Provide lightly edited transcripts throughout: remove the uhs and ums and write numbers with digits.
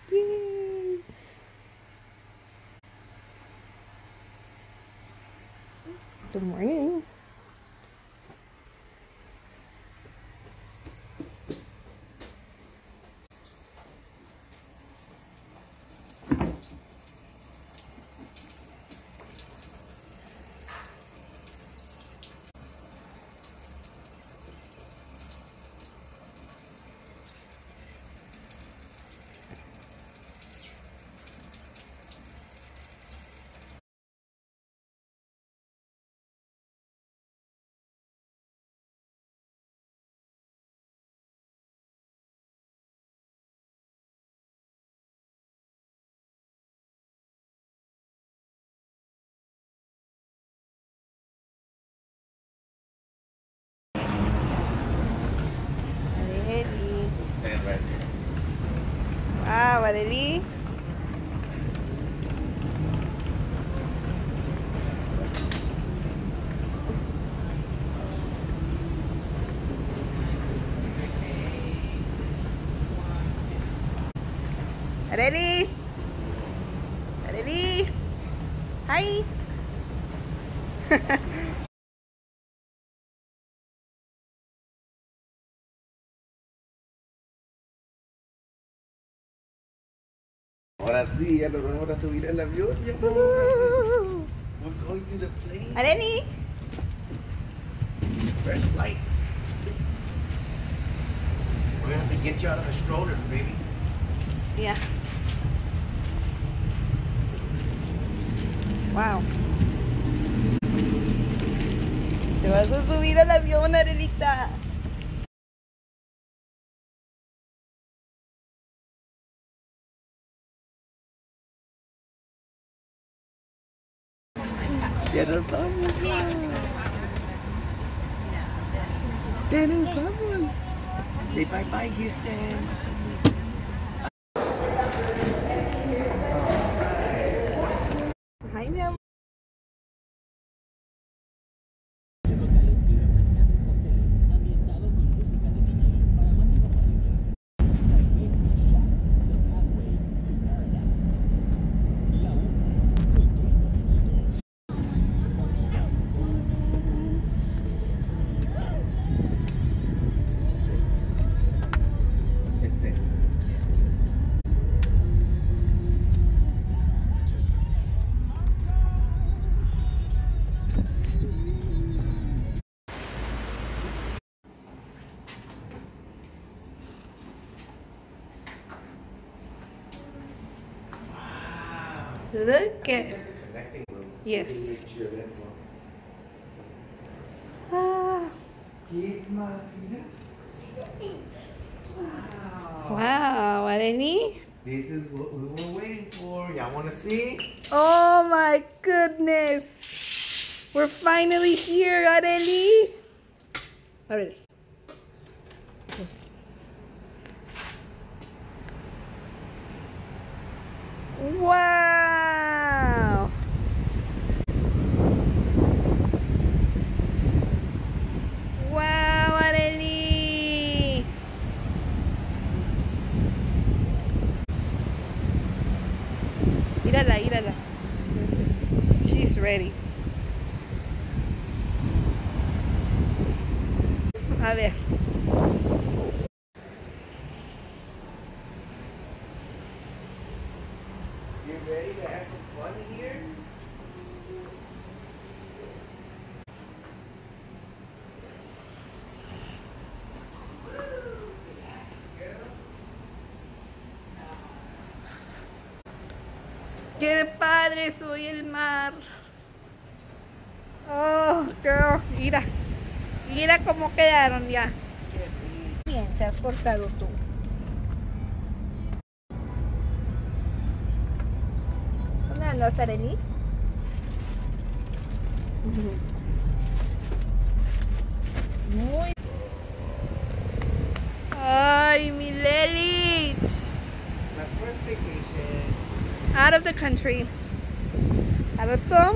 Yay! Good morning. Areli. Stand right there. Wow, Areli. Areli. Areli. Hi. Ahora sí, ya nos vamos a subir al avión. Ya no. We're going to the plane. Areli. First flight. We're gonna have to get you out of the stroller, baby. Yeah. Wow. Te vas a subir al avión, Arelita. Ya nos vamos. Ya nos vamos. Say bye bye, Houston. Ay, mi amor. Look at. Connecting room. Yes. Make sure that's on. Ah. Yes, ma. Wow. Wow, Areli. This is what we were waiting for. Y'all want to see? Oh my goodness. We're finally here, Areli. Areli. Wow. Wow, Areli. Mírala, mírala. She's ready. A ver. You ready to have some fun here? ¡Qué padre soy el mar! Oh, girl, mira. Mira cómo quedaron ya. Bien, te has cortado tú. ¿Dónde andas, Areli? Muy. Ay, mi Lelich. My first vacation. Out of the country. Ano to?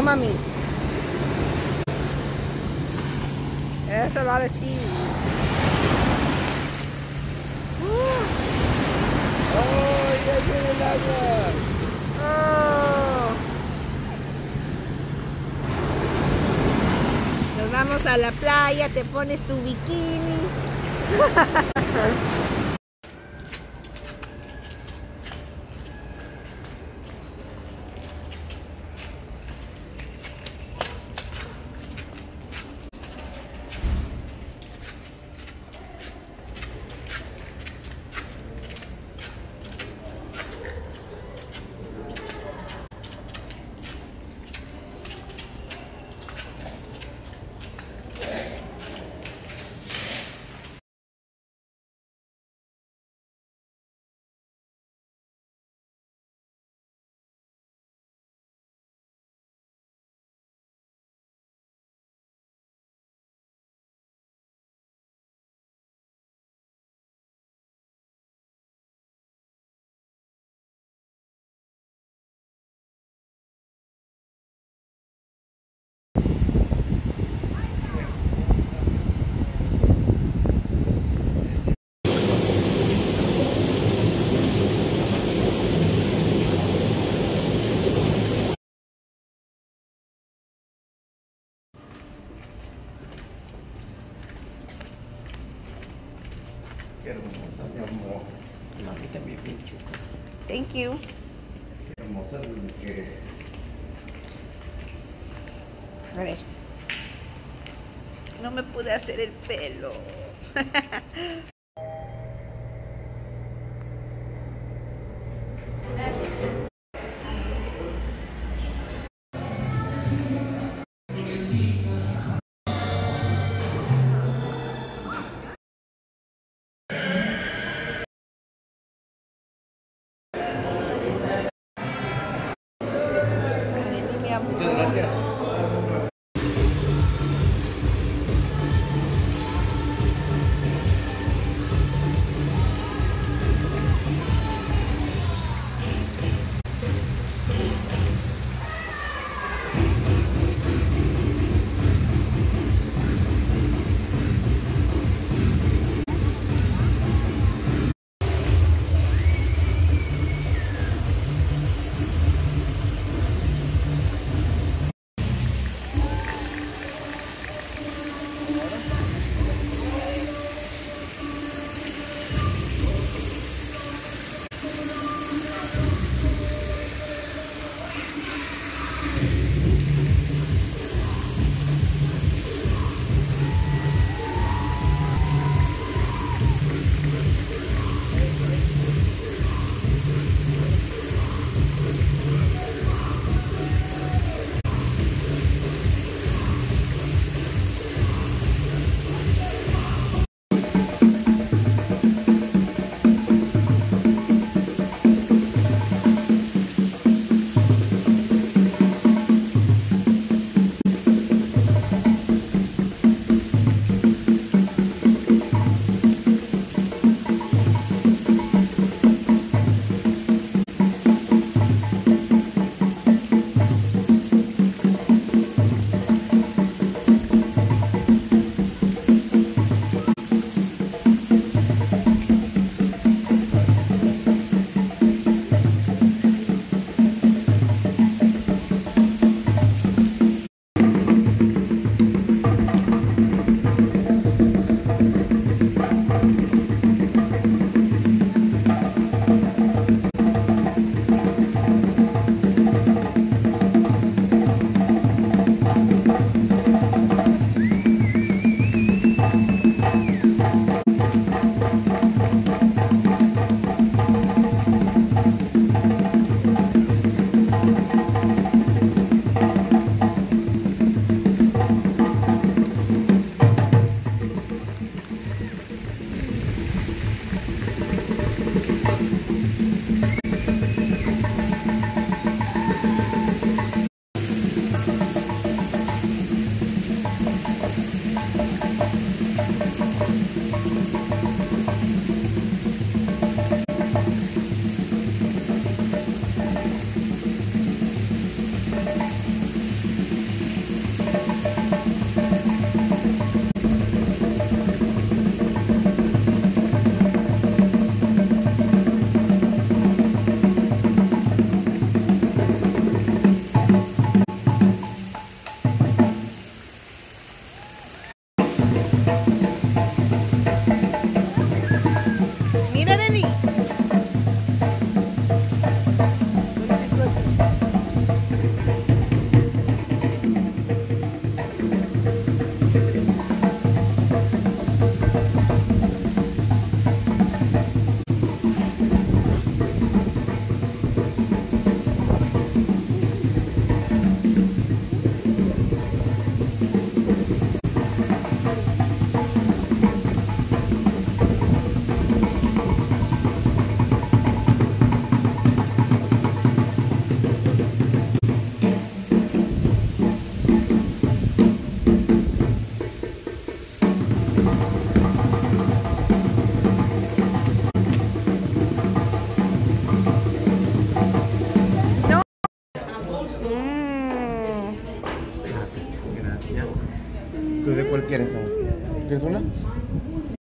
mami. That's a lot of seaweed. ¡Oh, ya viene el agua! Oh. Nos vamos a la playa, te pones tu bikini. Qué hermosa, mi amor. Mami también bien chulas. Thank you. Qué hermosa desde que eres. A ver. No me pude hacer el pelo. Muchas gracias. quieres? ¿Quieres una?